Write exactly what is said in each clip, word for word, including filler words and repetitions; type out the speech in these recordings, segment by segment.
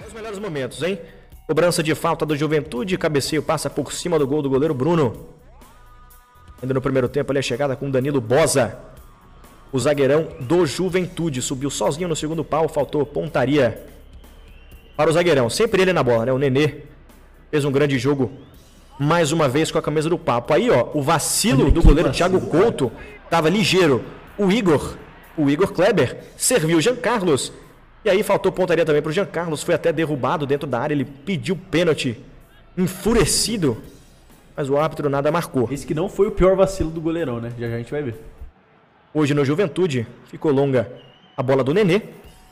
Os melhores momentos, hein? Cobrança de falta do Juventude, cabeceio passa por cima do gol do goleiro Bruno. Ainda no primeiro tempo ali a chegada com Danilo Boza. O zagueirão do Juventude subiu sozinho no segundo pau, faltou pontaria para o zagueirão. Sempre ele na bola, né? O Nenê fez um grande jogo mais uma vez com a camisa do Papo. Aí, ó, o vacilo do goleiro Thiago Couto tava ligeiro. O Igor, o Igor Kleber, serviu o Jean Carlos. E aí faltou pontaria também para o Jean Carlos. Foi até derrubado dentro da área. Ele pediu pênalti, enfurecido. Mas o árbitro nada marcou. Esse que não foi o pior vacilo do goleirão, né? Já já a gente vai ver. Hoje no Juventude, ficou longa a bola do Nenê.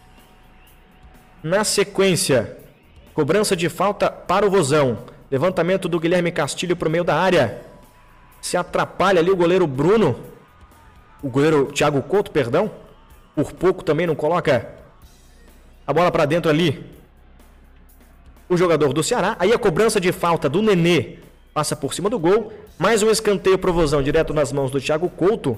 Na sequência, cobrança de falta para o Vozão. Levantamento do Guilherme Castilho para o meio da área. Se atrapalha ali o goleiro Bruno. O goleiro Thiago Couto, perdão. Por pouco também não coloca a bola para dentro ali. O jogador do Ceará. Aí a cobrança de falta do Nenê passa por cima do gol. Mais um escanteio para o Vozão, direto nas mãos do Thiago Couto.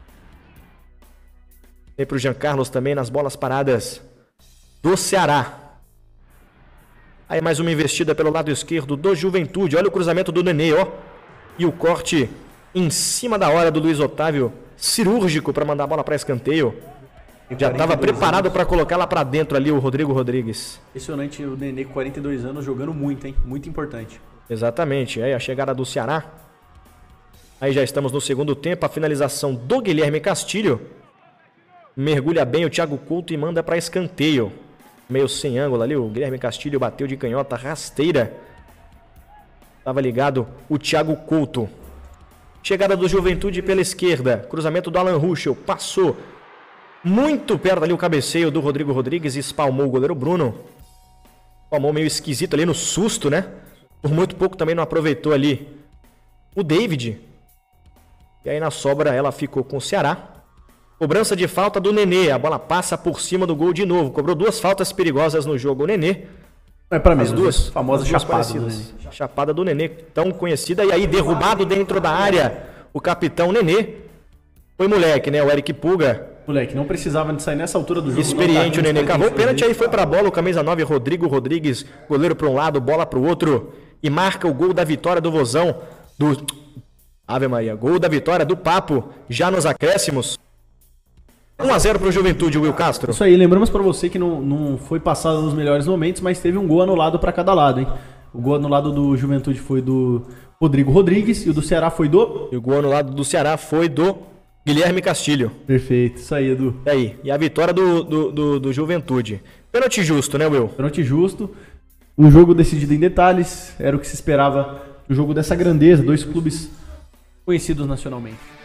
Vem para o Jean Carlos também nas bolas paradas do Ceará. Aí mais uma investida pelo lado esquerdo do Juventude. Olha o cruzamento do Nenê, ó. E o corte em cima da hora do Luiz Otávio. Cirúrgico para mandar a bola para escanteio. Já estava preparado para colocar lá para dentro ali o Rodrigo Rodrigues. Impressionante o Nenê com quarenta e dois anos jogando muito, hein? Muito importante. Exatamente. Aí a chegada do Ceará. Aí já estamos no segundo tempo. A finalização do Guilherme Castilho. Mergulha bem o Thiago Couto e manda para escanteio. Meio sem ângulo ali, o Guilherme Castilho bateu de canhota rasteira. Estava ligado o Thiago Couto. Chegada do Juventude pela esquerda. Cruzamento do Alan Ruschel. Passou muito perto ali o cabeceio do Rodrigo Rodrigues e espalmou o goleiro Bruno. Espalmou meio esquisito ali no susto, né? Por muito pouco também não aproveitou ali o David. E aí na sobra ela ficou com o Ceará. Cobrança de falta do Nenê. A bola passa por cima do gol de novo. Cobrou duas faltas perigosas no jogo o Nenê. É para mim, as duas famosas chapadas do Nenê. Chapada do Nenê, tão conhecida. E aí derrubado dentro da área o capitão Nenê. Foi moleque, né? O Eric Puga. Moleque, não precisava de sair nessa altura do jogo. Experiente o Nenê. Cavou o pênalti, aí foi pra bola. O camisa nove, Rodrigo Rodrigues. Goleiro para um lado, bola para o outro. E marca o gol da vitória do Vozão. Do Ave Maria. Gol da vitória do Papo. Já nos acréscimos. um a zero para o Juventude, Will Castro. Isso aí, lembramos para você que não, não foi passado nos melhores momentos, mas teve um gol anulado para cada lado, hein? O gol anulado do Juventude foi do Rodrigo Rodrigues e o do Ceará foi do... E o gol anulado do Ceará foi do Guilherme Castilho. Perfeito, isso aí, Edu. E aí, e a vitória do, do, do, do Juventude. Pênalti justo, né, Will? Pênalti justo. Um jogo decidido em detalhes, era o que se esperava. Um jogo dessa grandeza, dois clubes conhecidos nacionalmente.